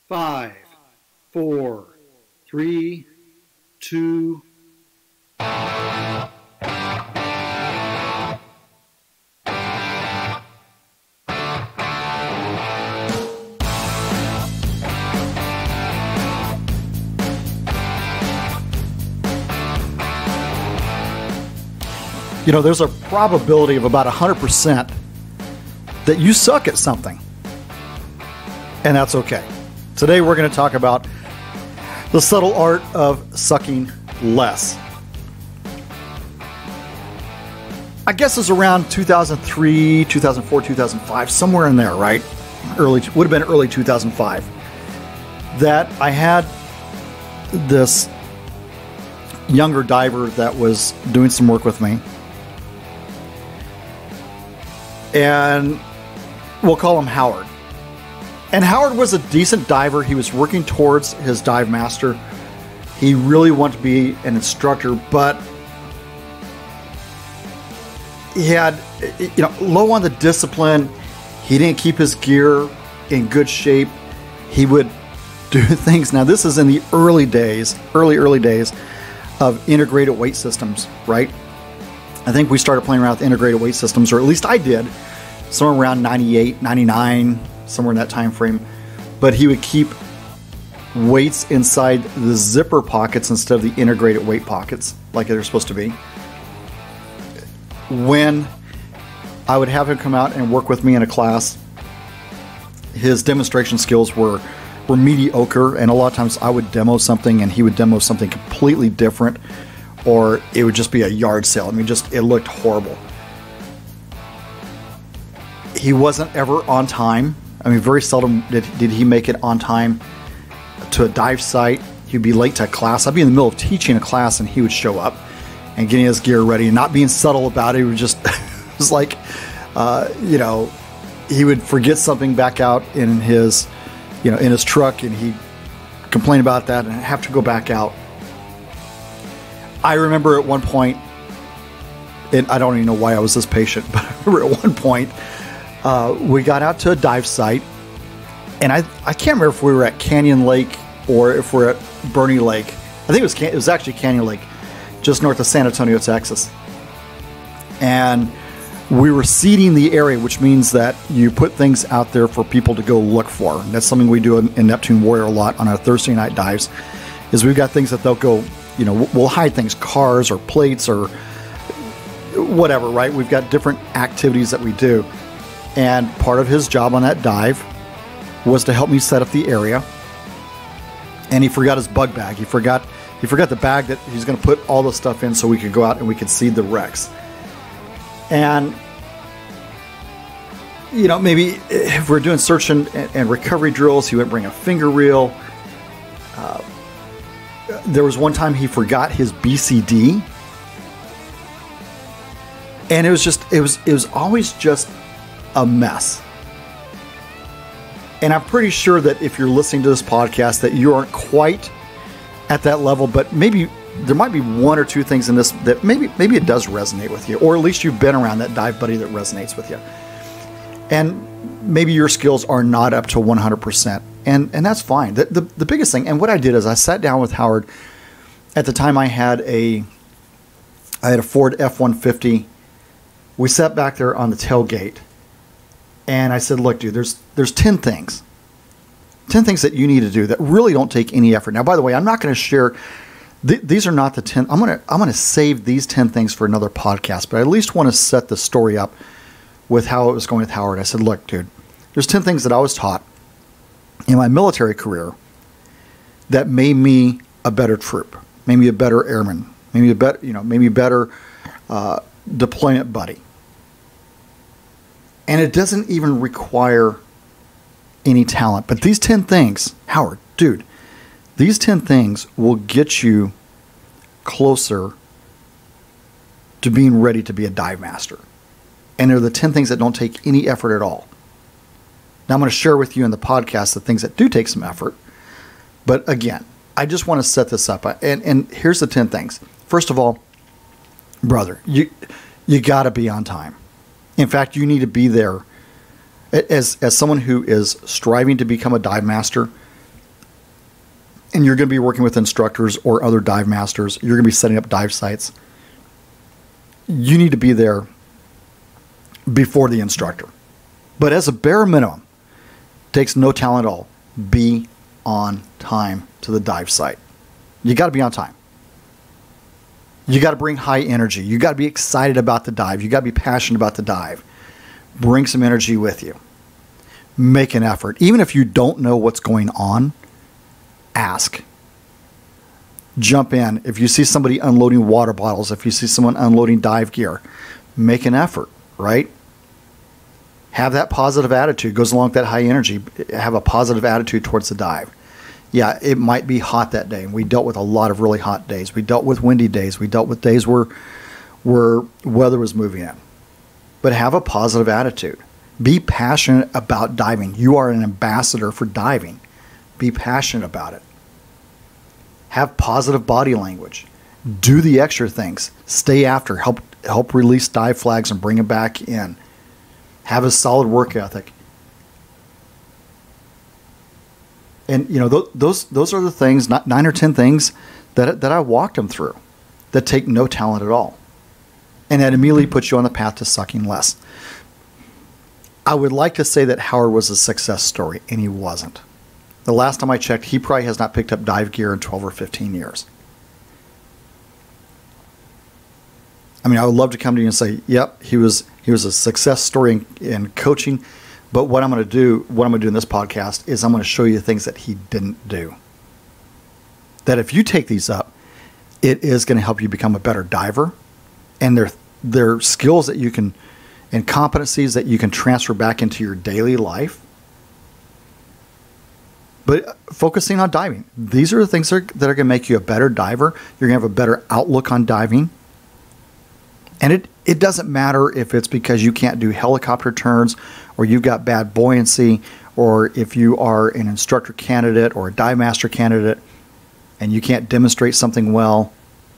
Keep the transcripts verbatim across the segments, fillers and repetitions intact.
Five, four, three, two. You know, there's a probability of about one hundred percent that you suck at something. And that's okay. Today we're going to talk about the subtle art of sucking less. I guess it's around two thousand three, two thousand four, two thousand five, somewhere in there, right? Early, would have been early two thousand five. That I had this younger diver that was doing some work with me. And we'll call him Howard. And Howard was a decent diver. He was working towards his dive master. He really wanted to be an instructor, but he had, you know, low on the discipline. He didn't keep his gear in good shape. He would do things. Now, this is in the early days, early, early days of integrated weight systems, right? I think we started playing around with integrated weight systems, or at least I did, somewhere around ninety-eight, ninety-nine, somewhere in that time frame. But he would keep weights inside the zipper pockets instead of the integrated weight pockets like they're supposed to be. When I would have him come out and work with me in a class, his demonstration skills were were mediocre, and a lot of times I would demo something and he would demo something completely different, or it would just be a yard sale. I mean, just it looked horrible. He wasn't ever on time. I mean, very seldom did, did he make it on time to a dive site. He'd be late to class. I'd be in the middle of teaching a class and he would show up and getting his gear ready and not being subtle about it. He would just, it was like, uh, you know, he would forget something back out in his, you know, in his truck, and he'd complain about that and have to go back out. I remember at one point, and I don't even know why I was this patient, but I remember at one point, Uh, we got out to a dive site, and I I can't remember if we were at Canyon Lake or if we're at Bernie Lake. I think it was Can- it was actually Canyon Lake, just north of San Antonio, Texas. And we were seeding the area, which means that you put things out there for people to go look for. And that's something we do in, in Neptune Warrior a lot on our Thursday night dives. Is we've got things that they'll go, you know, we'll, we'll hide things, cars or plates or whatever, right? We've got different activities that we do. And part of his job on that dive was to help me set up the area. And he forgot his bug bag. He forgot he forgot the bag that he's going to put all the stuff in so we could go out and we could seed the wrecks. And, you know, maybe if we're doing search and, and recovery drills, he would bring a finger reel. Uh, there was one time he forgot his B C D. And it was just, it was, it was always just a mess. And I'm pretty sure that if you're listening to this podcast that you aren't quite at that level, but maybe there might be one or two things in this that maybe maybe it does resonate with you, or at least you've been around that dive buddy that resonates with you. And maybe your skills are not up to one hundred percent, and and that's fine. The, the the biggest thing, and what I did is I sat down with Howard. At the time I had a I had a Ford F one fifty. We sat back there on the tailgate. And I said, look, dude, there's there's ten things. ten things that you need to do that really don't take any effort. Now, by the way, I'm not going to share, th- these are not the ten. I'm going to I'm going to save these ten things for another podcast, but I at least want to set the story up with how it was going with Howard. I said, look, dude, there's ten things that I was taught in my military career that made me a better troop, made me a better airman, made me a better, you know, made me a better uh, deployment buddy. And it doesn't even require any talent. But these ten things, Howard, dude, these ten things will get you closer to being ready to be a dive master. And they're the ten things that don't take any effort at all. Now, I'm going to share with you in the podcast the things that do take some effort. But again, I just want to set this up. And, and here's the ten things. First of all, brother, you you got to be on time. In fact, you need to be there. As, as someone who is striving to become a dive master, and you're going to be working with instructors or other dive masters, you're going to be setting up dive sites, you need to be there before the instructor. But as a bare minimum, takes no talent at all, be on time to the dive site. You got to be on time. You got to bring high energy. You got to be excited about the dive. You got to be passionate about the dive. Bring some energy with you. Make an effort. Even if you don't know what's going on, ask. Jump in. If you see somebody unloading water bottles, if you see someone unloading dive gear, make an effort, right? Have that positive attitude. Goes along with that high energy. Have a positive attitude towards the dive. Yeah, it might be hot that day. We dealt with a lot of really hot days. We dealt with windy days. We dealt with days where, where weather was moving in. But have a positive attitude. Be passionate about diving. You are an ambassador for diving. Be passionate about it. Have positive body language. Do the extra things. Stay after. Help help release dive flags and bring them back in. Have a solid work ethic. And you know th those those are the things, not nine or ten things that that I walked them through, that take no talent at all, and that immediately puts you on the path to sucking less. I would like to say that Howard was a success story, and he wasn't. The last time I checked, he probably has not picked up dive gear in twelve or fifteen years. I mean, I would love to come to you and say, "Yep, he was he was a success story in, in coaching." But what I'm going to do, what I'm going to do in this podcast is I'm going to show you things that he didn't do. That if you take these up, it is going to help you become a better diver, and they're they're skills that you can, and competencies that you can transfer back into your daily life. But focusing on diving, these are the things that are, that are going to make you a better diver. You're going to have a better outlook on diving. And it, it doesn't matter if it's because you can't do helicopter turns, or you've got bad buoyancy, or if you are an instructor candidate or a dive master candidate and you can't demonstrate something well.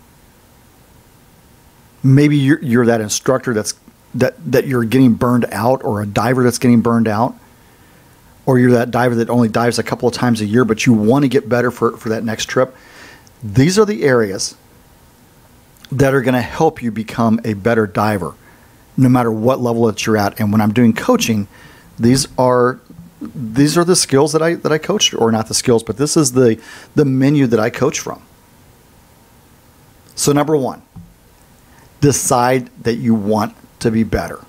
Maybe you're, you're that instructor that's that, that you're getting burned out, or a diver that's getting burned out, or you're that diver that only dives a couple of times a year, but you want to get better for, for that next trip. These are the areas that are going to help you become a better diver, no matter what level that you're at. And when I'm doing coaching, these are these are the skills that I that I coach, or not the skills, but this is the the menu that I coach from. So number one, decide that you want to be better.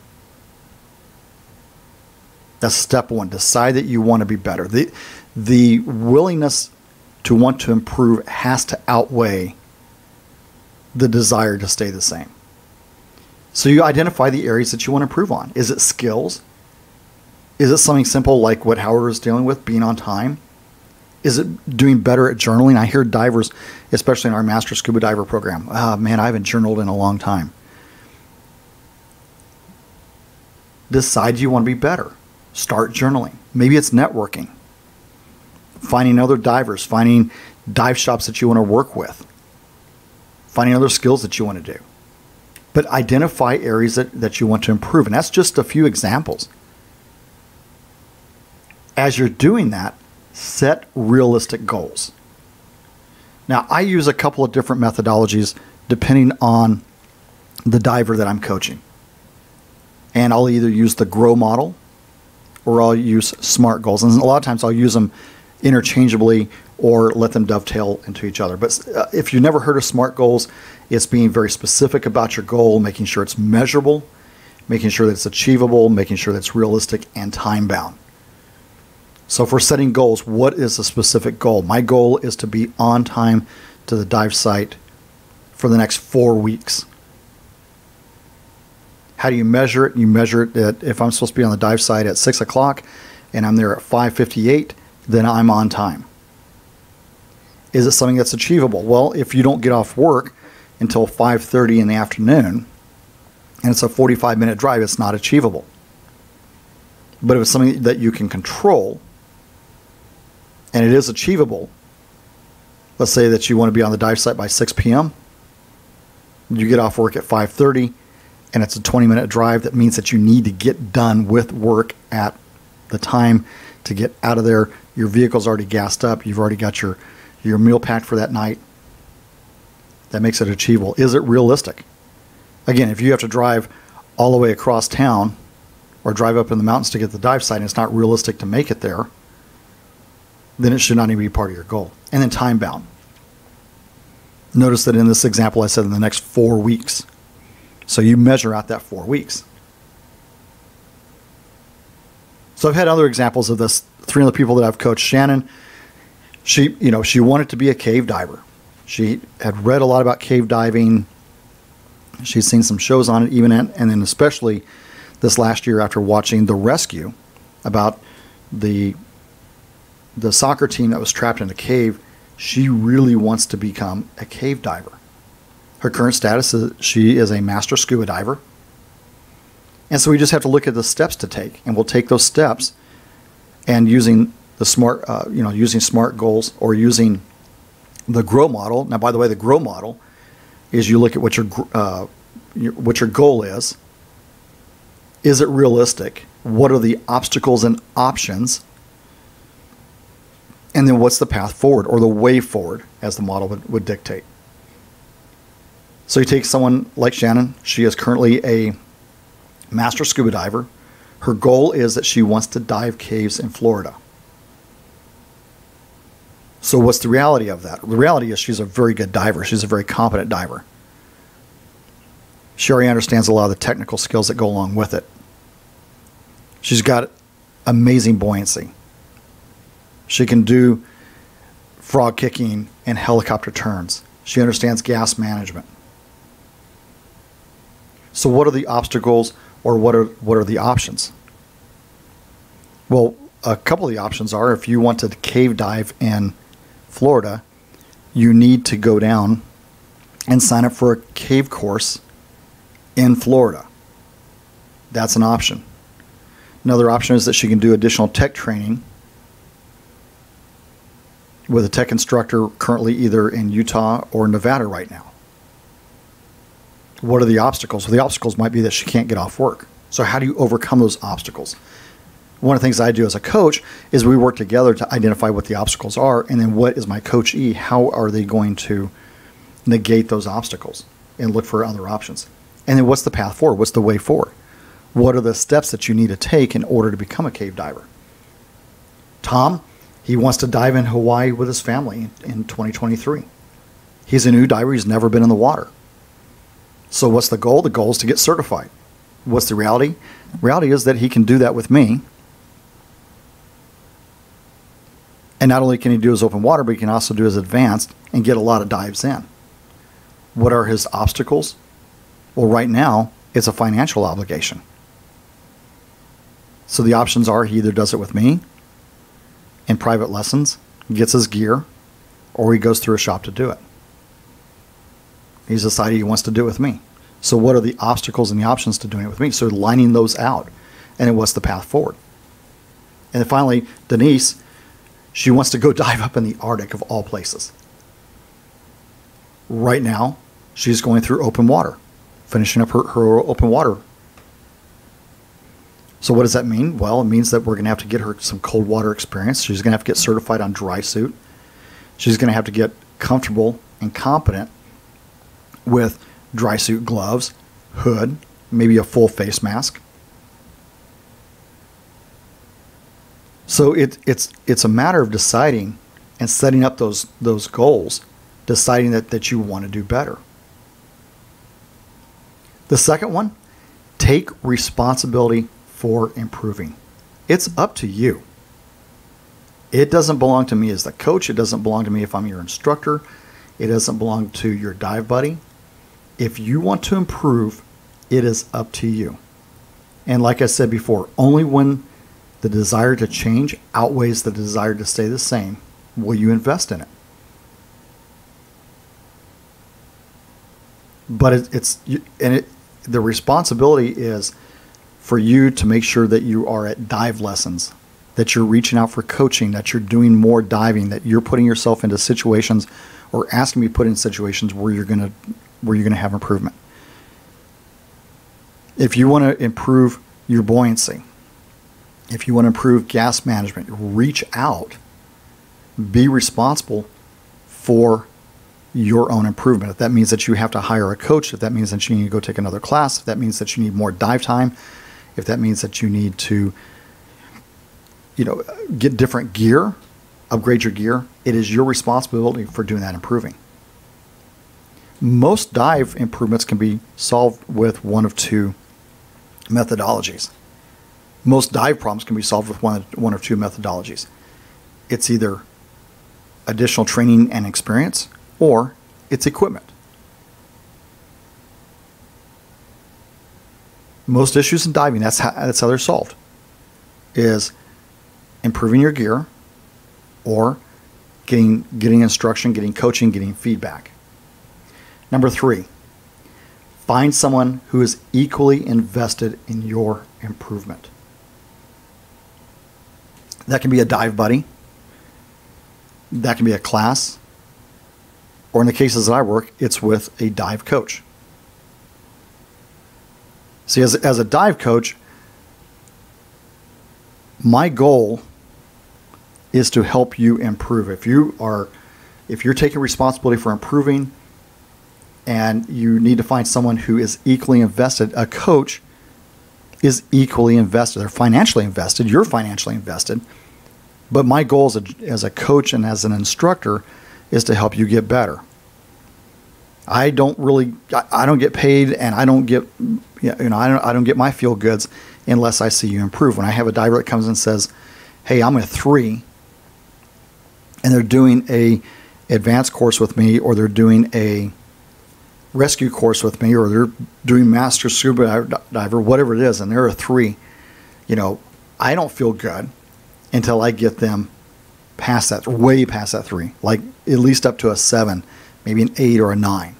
That's step one. Decide that you want to be better. The the willingness to want to improve has to outweigh the desire to stay the same. So you identify the areas that you want to improve on. Is it skills? Is it something simple like what Howard was dealing with, being on time? Is it doing better at journaling? I hear divers, especially in our Master Scuba Diver program, oh, man, I haven't journaled in a long time. Decide you want to be better. Start journaling. Maybe it's networking. Finding other divers, finding dive shops that you want to work with. Finding other skills that you want to do. But identify areas that, that you want to improve. And that's just a few examples. As you're doing that, set realistic goals. Now, I use a couple of different methodologies depending on the diver that I'm coaching. And I'll either use the GROW model or I'll use SMART goals. And a lot of times I'll use them interchangeably or let them dovetail into each other. But uh, if you've never heard of SMART goals, it's being very specific about your goal, making sure it's measurable, making sure that it's achievable, making sure that it's realistic and time-bound. So if we're setting goals, what is a specific goal? My goal is to be on time to the dive site for the next four weeks. How do you measure it? You measure it at, if I'm supposed to be on the dive site at six o'clock and I'm there at five fifty-eight, then I'm on time. Is it something that's achievable? Well, if you don't get off work until five thirty in the afternoon and it's a forty-five minute drive, it's not achievable. But if it's something that you can control and it is achievable, let's say that you want to be on the dive site by six p m You get off work at five thirty and it's a twenty minute drive. That means that you need to get done with work at the time to get out of there. Your vehicle's already gassed up. You've already got your your meal packed for that night. That makes it achievable. Is it realistic? Again, if you have to drive all the way across town or drive up in the mountains to get the dive site and it's not realistic to make it there, then it should not even be part of your goal. And then time bound. Notice that in this example I said in the next four weeks. So you measure out that four weeks. So I've had other examples of this. Three other people that I've coached. Shannon, she, you know, she wanted to be a cave diver. She had read a lot about cave diving. She's seen some shows on it, even at, and then especially this last year after watching The Rescue about the the soccer team that was trapped in a cave. She really wants to become a cave diver. Her current status is she is a master scuba diver. And so we just have to look at the steps to take, and we'll take those steps and using the smart, uh, you know, using SMART goals or using the GROW model. Now, by the way, the GROW model is you look at what your, uh, your what your goal is. Is it realistic? What are the obstacles and options? And then what's the path forward or the way forward, as the model would, would dictate. So you take someone like Shannon. She is currently a master scuba diver. Her goal is that she wants to dive caves in Florida. So what's the reality of that? The reality is she's a very good diver. She's a very competent diver. She already understands a lot of the technical skills that go along with it. She's got amazing buoyancy. She can do frog kicking and helicopter turns. She understands gas management. So what are the obstacles, or what are what are the options? Well, a couple of the options are, if you want to cave dive in Florida, you need to go down and sign up for a cave course in Florida. That's an option. Another option is that she can do additional tech training with a tech instructor currently either in Utah or Nevada right now. What are the obstacles? Well, the obstacles might be that she can't get off work. So how do you overcome those obstacles? One of the things I do as a coach is we work together to identify what the obstacles are, and then what is my coachee, how are they going to negate those obstacles and look for other options? And then what's the path forward? What's the way forward? What are the steps that you need to take in order to become a cave diver? Tom, he wants to dive in Hawaii with his family in twenty twenty-three. He's a new diver. He's never been in the water. So what's the goal? The goal is to get certified. What's the reality? The reality is that he can do that with me. And not only can he do his open water, but he can also do his advanced and get a lot of dives in. What are his obstacles? Well, right now, it's a financial obligation. So the options are he either does it with me in private lessons, gets his gear, or he goes through a shop to do it. He's decided he wants to do it with me. So what are the obstacles and the options to doing it with me? So lining those out. And then what's the path forward? And then finally, Denise, she wants to go dive up in the Arctic of all places. Right now, she's going through open water, finishing up her, her open water. So what does that mean? Well, it means that we're going to have to get her some cold water experience. She's going to have to get certified on dry suit. She's going to have to get comfortable and competent with dry suit gloves, hood, maybe a full face mask. So it, it's it's a matter of deciding and setting up those those goals, deciding that, that you want to do better. The second one, take responsibility for improving. It's up to you. It doesn't belong to me as the coach. It doesn't belong to me if I'm your instructor. It doesn't belong to your dive buddy. If you want to improve, it is up to you. And like I said before, only when the desire to change outweighs the desire to stay the same will you invest in it. But it, it's and it the responsibility is for you to make sure that you are at dive lessons, that you're reaching out for coaching, that you're doing more diving, that you're putting yourself into situations or asking to be put in situations where you're going to where you're going to have improvement. If you want to improve your buoyancy, if you want to improve gas management, reach out, be responsible for your own improvement. If that means that you have to hire a coach, if that means that you need to go take another class, if that means that you need more dive time, if that means that you need to, you know, get different gear, upgrade your gear, it is your responsibility for doing that improving. Most dive improvements can be solved with one of two methodologies. Most dive problems can be solved with one, one of two methodologies. It's either additional training and experience, or it's equipment. Most issues in diving, that's how, that's how they're solved, is improving your gear or getting, getting instruction, getting coaching, getting feedback. Number three, find someone who is equally invested in your improvement. That can be a dive buddy. That can be a class. Or in the cases that I work, it's with a dive coach. See, as, as a dive coach, my goal is to help you improve. If you are, if you're taking responsibility for improving and you need to find someone who is equally invested, a coach is equally invested. They're financially invested. You're financially invested. But my goal as a, as a coach and as an instructor is to help you get better. I don't really, I, I don't get paid, and I don't get, you know, I don't, I don't get my feel goods unless I see you improve. When I have a diver that comes and says, "Hey, I'm a three," and they're doing a advanced course with me, or they're doing a rescue course with me, or they're doing master scuba diver, whatever it is, and they're a three, you know, I don't feel good until I get them past that, way past that three, like at least up to a seven, maybe an eight or a nine.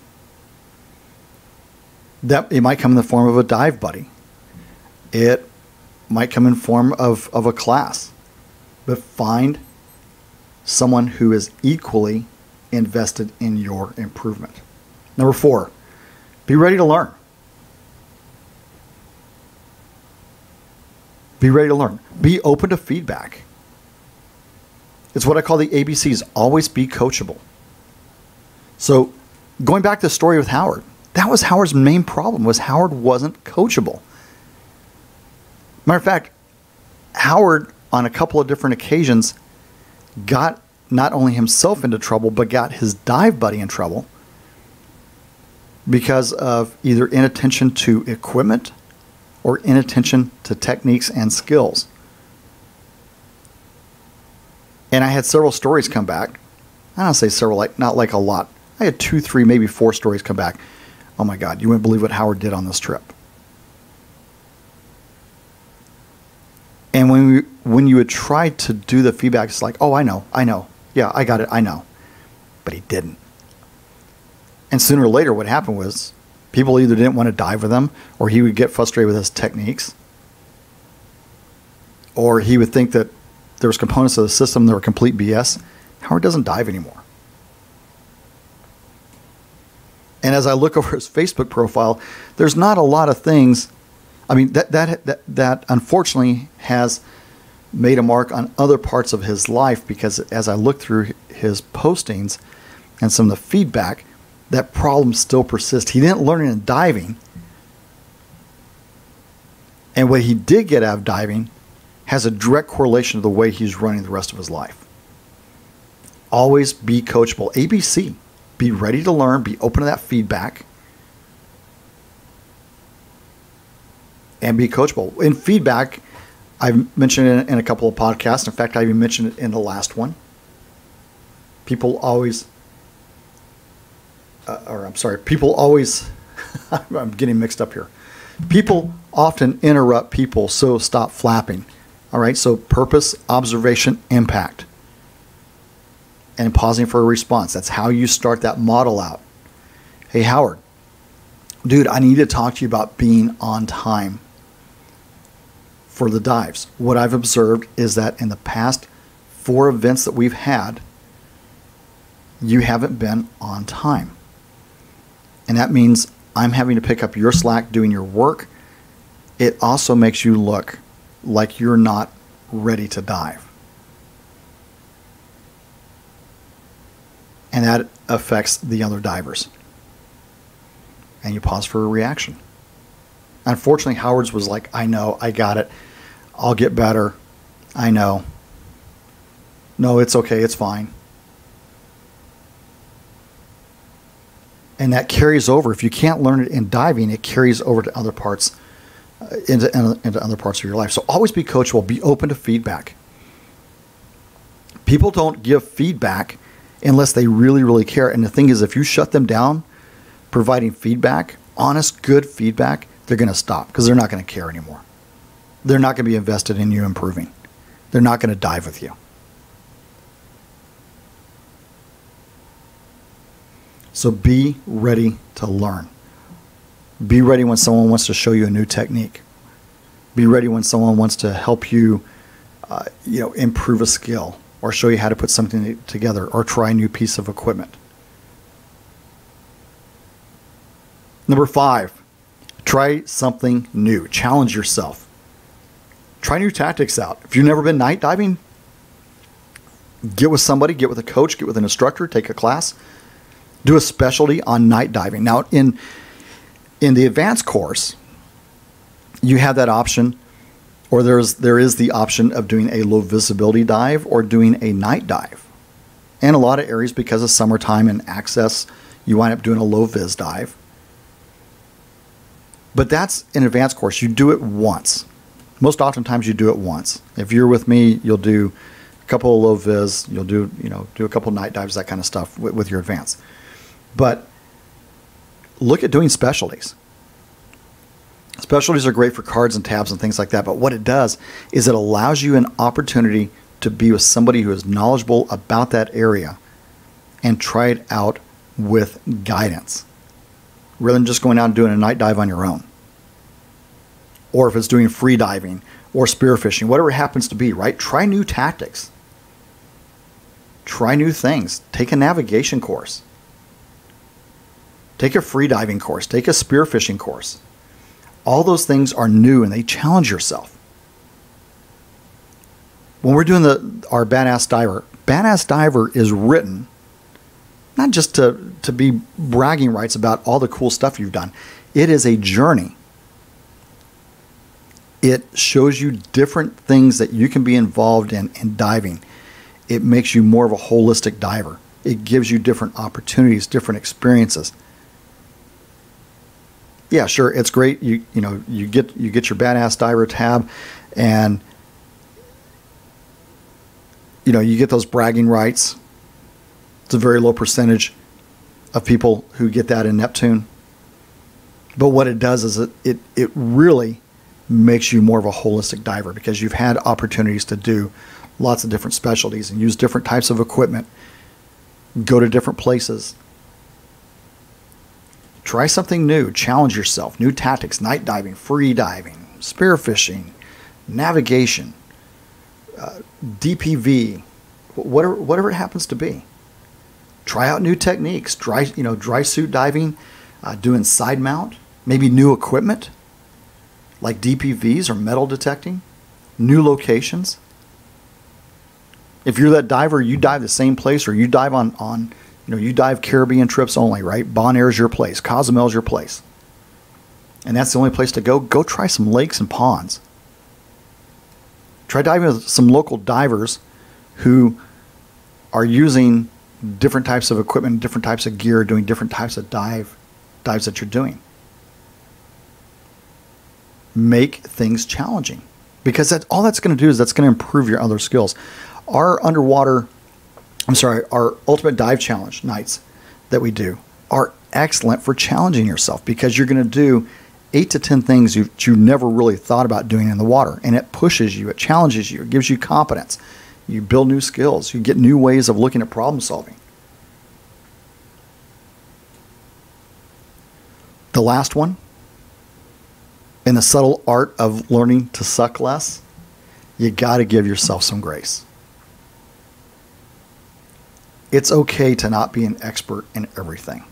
That it might come in the form of a dive buddy. It might come in form of, of a class. But find someone who is equally invested in your improvement. Number four, be ready to learn. Be ready to learn. Be open to feedback. It's what I call the A B Cs. Always be coachable. So going back to the story with Howard, that was Howard's main problem, was Howard wasn't coachable. Matter of fact, Howard, on a couple of different occasions, got not only himself into trouble, but got his dive buddy in trouble because of either inattention to equipment or inattention to techniques and skills. And I had several stories come back. I don't say several, like not like a lot. I had two, three, maybe four stories come back. Oh my God, you wouldn't believe what Howard did on this trip. And when we, when you would try to do the feedback, it's like, oh, I know, I know. Yeah, I got it, I know. But he didn't. And sooner or later, what happened was people either didn't want to dive with him, or he would get frustrated with his techniques, or he would think that there was components of the system that were complete B S. Howard doesn't dive anymore. And as I look over his Facebook profile, there's not a lot of things. I mean, that that that, that unfortunately has made a mark on other parts of his life, because as I look through his postings and some of the feedback, that problem still persists. He didn't learn it in diving. And what he did get out of diving has a direct correlation to the way he's running the rest of his life. Always be coachable. A B C. Be ready to learn. Be open to that feedback. And be coachable. In feedback, I've mentioned it in a couple of podcasts. In fact, I even mentioned it in the last one. People always... Uh, or I'm sorry, people always, I'm getting mixed up here. People often interrupt people, so stop flapping. All right, so purpose, observation, impact. And pausing for a response. That's how you start that model out. Hey, Howard, dude, I need to talk to you about being on time for the dives. What I've observed is that in the past four events that we've had, you haven't been on time. And that means I'm having to pick up your slack doing your work. It also makes you look like you're not ready to dive. and that affects the other divers. And you pause for a reaction. Unfortunately, Howard's was like, I know, I got it. I'll get better. I know. No, it's okay. It's fine. And that carries over. If you can't learn it in diving, it carries over to other parts, uh, into, into other parts of your life. So always be coachable. Be open to feedback. People don't give feedback unless they really, really care. And the thing is, if you shut them down providing feedback, honest, good feedback, they're going to stop because they're not going to care anymore. They're not going to be invested in you improving. They're not going to dive with you. So be ready to learn. Be ready when someone wants to show you a new technique. Be ready when someone wants to help you, uh, you know, improve a skill or show you how to put something together or try a new piece of equipment. Number five, try something new. Challenge yourself. Try new tactics out. If you've never been night diving, get with somebody, get with a coach, get with an instructor, take a class. Do a specialty on night diving. Now, in in the advanced course, you have that option, or there's there is the option of doing a low visibility dive or doing a night dive. And a lot of areas, because of summertime and access, you wind up doing a low vis dive. But that's an advanced course. You do it once. Most oftentimes you do it once. If you're with me, you'll do a couple of low vis, you'll do, you know, do a couple night dives, that kind of stuff with, with your advanced. But look at doing specialties. Specialties are great for cards and tabs and things like that. But what it does is it allows you an opportunity to be with somebody who is knowledgeable about that area and try it out with guidance, rather than just going out and doing a night dive on your own. Or if it's doing free diving or spearfishing, whatever it happens to be, right? Try new tactics. Try new things. Take a navigation course. Take a free diving course. Take a spearfishing course. All those things are new and they challenge yourself. When we're doing the our Badass Diver, Badass Diver is written not just to, to be bragging rights about all the cool stuff you've done. It is a journey. It shows you different things that you can be involved in in diving. It makes you more of a holistic diver. It gives you different opportunities, different experiences. Yeah, sure, it's great. You you know you get you get your Badass Diver tab, and you know you get those bragging rights. It's a very low percentage of people who get that in Neptune. But what it does is it it, it really makes you more of a holistic diver because you've had opportunities to do lots of different specialties and use different types of equipment, go to different places. Try something new, challenge yourself, new tactics, night diving, free diving, spearfishing, navigation, uh, D P V, whatever, whatever it happens to be. Try out new techniques, dry, you know, dry suit diving, uh, doing side mount, maybe new equipment like D P Vs or metal detecting, new locations. If you're that diver, you dive the same place, or you dive on, on you know, you dive Caribbean trips only, right? Bonaire is your place. Cozumel is your place. And that's the only place to go. Go try some lakes and ponds. Try diving with some local divers who are using different types of equipment, different types of gear, doing different types of dive dives that you're doing. Make things challenging, because that's all that's going to do is that's going to improve your other skills. Our underwater, I'm sorry, our Ultimate Dive Challenge nights that we do are excellent for challenging yourself, because you're going to do eight to ten things you've, you never really thought about doing in the water, and it pushes you, it challenges you, it gives you confidence. You build new skills, you get new ways of looking at problem solving. The last one, in the subtle art of learning to suck less, you got to give yourself some grace. It's okay to not be an expert in everything.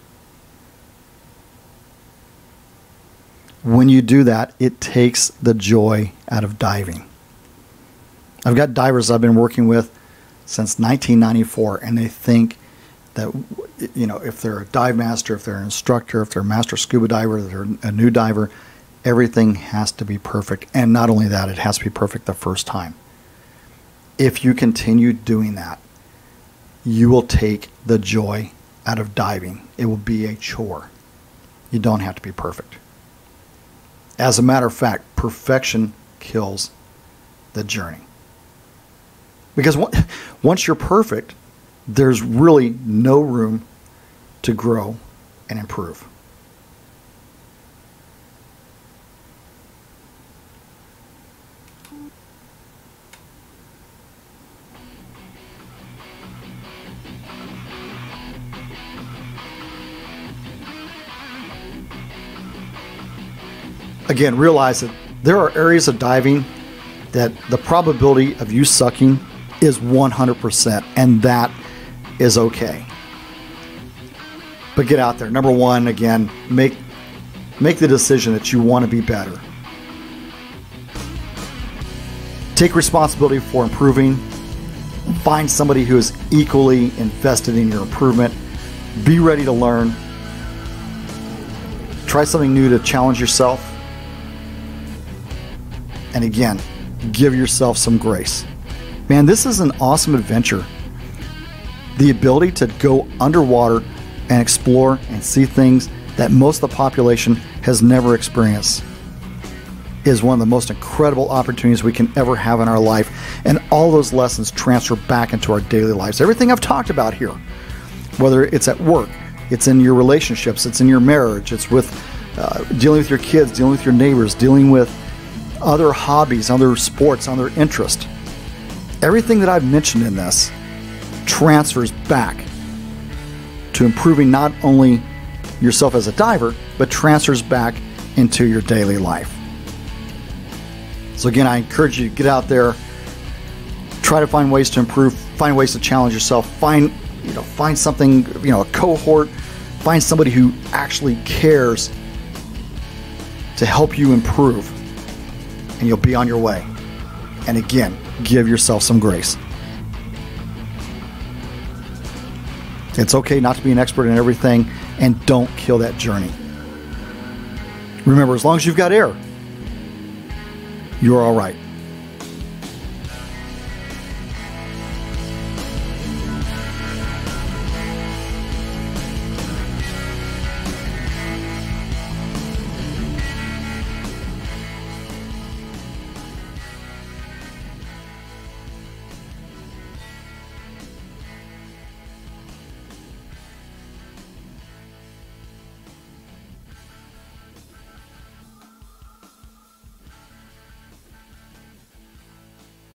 When you do that, it takes the joy out of diving. I've got divers I've been working with since nineteen ninety-four, and they think that, you know, if they're a dive master, if they're an instructor, if they're a master scuba diver, if they're a new diver, everything has to be perfect. And not only that, it has to be perfect the first time. If you continue doing that, you will take the joy out of diving. It will be a chore. You don't have to be perfect. As a matter of fact, perfection kills the journey. Because once you're perfect, there's really no room to grow and improve. Again, realize that there are areas of diving that the probability of you sucking is one hundred percent, and that is okay. But get out there. Number one, again, make make the decision that you want to be better. Take responsibility for improving. Find somebody who is equally invested in your improvement. Be ready to learn. Try something new to challenge yourself. And again, give yourself some grace. Man, this is an awesome adventure. The ability to go underwater and explore and see things that most of the population has never experienced is one of the most incredible opportunities we can ever have in our life. And all those lessons transfer back into our daily lives. Everything I've talked about here, whether it's at work, it's in your relationships, it's in your marriage, it's with uh, dealing with your kids, dealing with your neighbors, dealing with other hobbies, other sports, other interests. Everything that I've mentioned in this transfers back to improving not only yourself as a diver, but transfers back into your daily life. So again, I encourage you to get out there, try to find ways to improve, find ways to challenge yourself, find, you know, find something, you know, a cohort, find somebody who actually cares to help you improve, and you'll be on your way. And again, give yourself some grace. It's okay not to be an expert in everything, and don't kill that journey. Remember, as long as you've got air, you're all right.